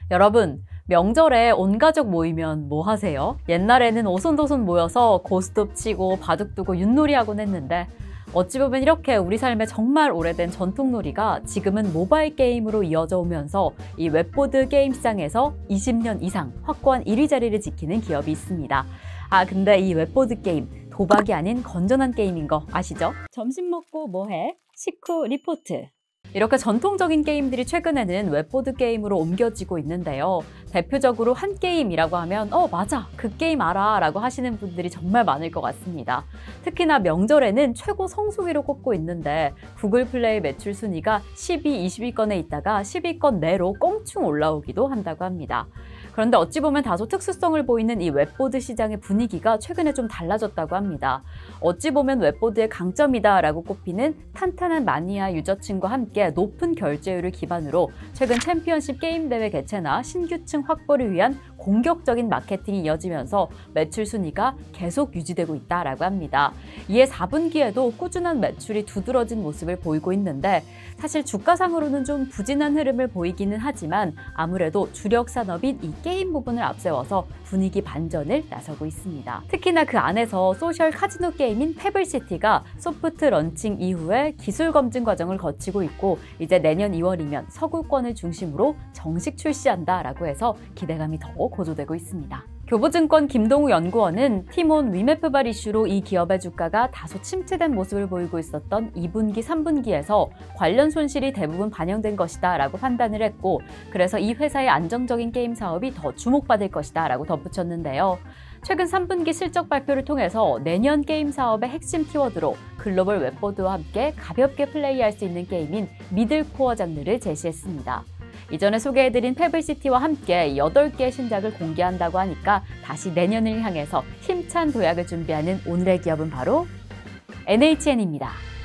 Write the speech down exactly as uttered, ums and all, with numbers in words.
여러분, 명절에 온 가족 모이면 뭐 하세요? 옛날에는 오손도손 모여서 고스톱 치고 바둑 두고 윷놀이하곤 했는데 어찌 보면 이렇게 우리 삶에 정말 오래된 전통놀이가 지금은 모바일 게임으로 이어져 오면서 이 웹보드 게임 시장에서 이십 년 이상 확고한 일 위 자리를 지키는 기업이 있습니다. 아, 근데 이 웹보드 게임, 도박이 아닌 건전한 게임인 거 아시죠? 점심 먹고 뭐해? 식후 리포트. 이렇게 전통적인 게임들이 최근에는 웹보드 게임으로 옮겨지고 있는데요. 대표적으로 한 게임이라고 하면 어 맞아 그 게임 알아 라고 하시는 분들이 정말 많을 것 같습니다. 특히나 명절에는 최고 성수기로 꼽고 있는데 구글 플레이 매출 순위가 십 위, 이십 위권에 있다가 십 위권 내로 껑충 올라오기도 한다고 합니다. 그런데 어찌 보면 다소 특수성을 보이는 이 웹보드 시장의 분위기가 최근에 좀 달라졌다고 합니다. 어찌 보면 웹보드의 강점이다라고 꼽히는 탄탄한 마니아 유저층과 함께 높은 결제율을 기반으로 최근 챔피언십 게임 대회 개최나 신규층 확보를 위한 공격적인 마케팅이 이어지면서 매출 순위가 계속 유지되고 있다라고 합니다. 이에 사 분기에도 꾸준한 매출이 두드러진 모습을 보이고 있는데 사실 주가상으로는 좀 부진한 흐름을 보이기는 하지만 아무래도 주력 산업인 이 게임 부분을 앞세워서 분위기 반전을 나서고 있습니다. 특히나 그 안에서 소셜 카지노 게임인 페블시티가 소프트 런칭 이후에 기술 검증 과정을 거치고 있고 이제 내년 이월이면 서구권을 중심으로 정식 출시한다라고 해서 기대감이 더 고조되고 있습니다. 교보증권 김동우 연구원은 티몬 위메프발 이슈로 이 기업의 주가가 다소 침체된 모습을 보이고 있었던 이 분기, 삼 분기에서 관련 손실이 대부분 반영된 것이다 라고 판단을 했고 그래서 이 회사의 안정적인 게임 사업이 더 주목받을 것이다 라고 덧붙였는데요. 최근 삼 분기 실적 발표를 통해서 내년 게임 사업의 핵심 키워드로 글로벌 웹보드와 함께 가볍게 플레이할 수 있는 게임인 미들코어 장르를 제시했습니다. 이전에 소개해드린 페블시티와 함께 여덟 개의 신작을 공개한다고 하니까 다시 내년을 향해서 힘찬 도약을 준비하는 오늘의 기업은 바로 엔에이치엔입니다.